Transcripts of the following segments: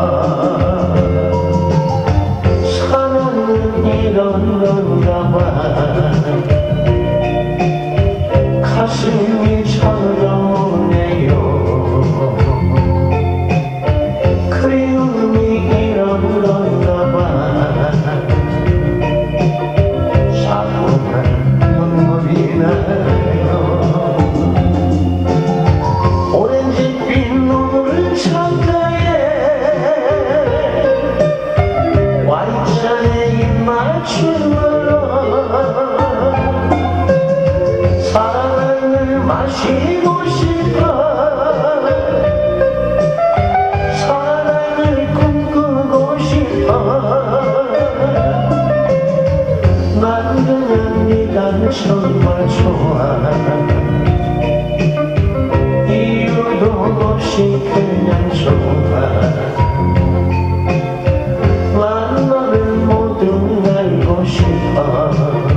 사랑은 이런 건가 봐. 가슴이 철렁해요. 그리움이 이런 건가 봐. 자꾸만 눈물이 나요. 오렌지빛 눈물 창가에 와인잔에 입 맞추며 사랑을 마시고 싶어. 사랑을 꿈꾸고 싶어. 난 그냥 네가 정말 좋아. 이유도 없이 그냥 좋아. 난 너를 모두 알고 싶어.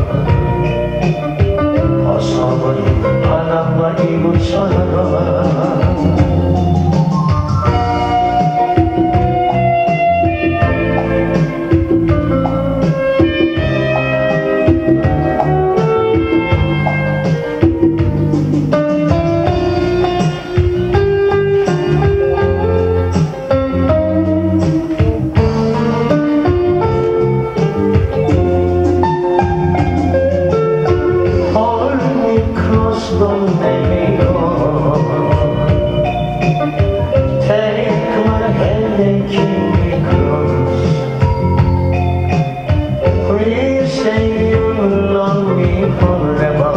벗어버린 바람과 이불처럼 Don't let me go. Take my hand and keep me close. Please say you'll love me forever.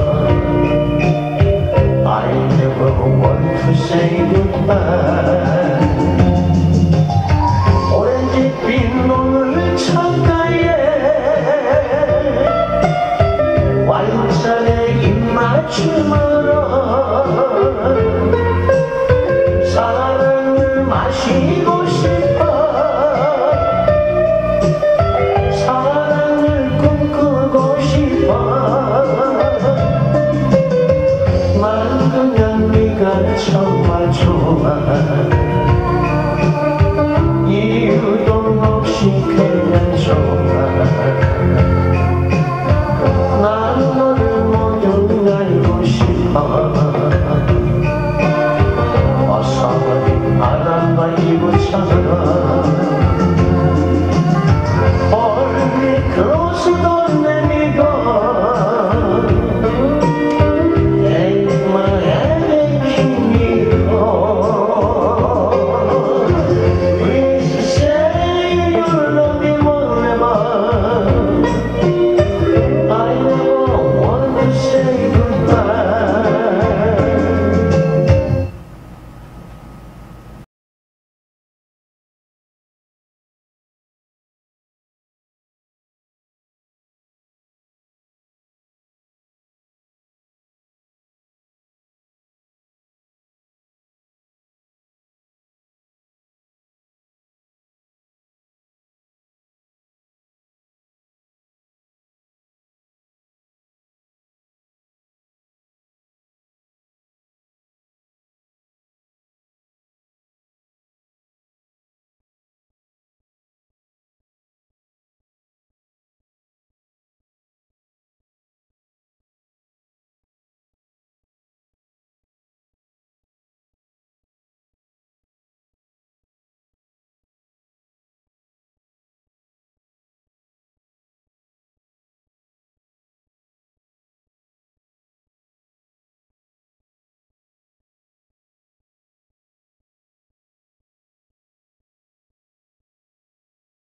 I never want to say goodbye. 오렌지빛 눈물 창가에 와인잔에 입 맞추며 사랑을 마시고 싶어. 사랑을 꿈꾸고 싶어. 난 그냥 네가 정말 좋아. 이유도 없이 그냥 좋아. 난 너를 모두 알고 싶어. 벗어버린 바람과 이불처럼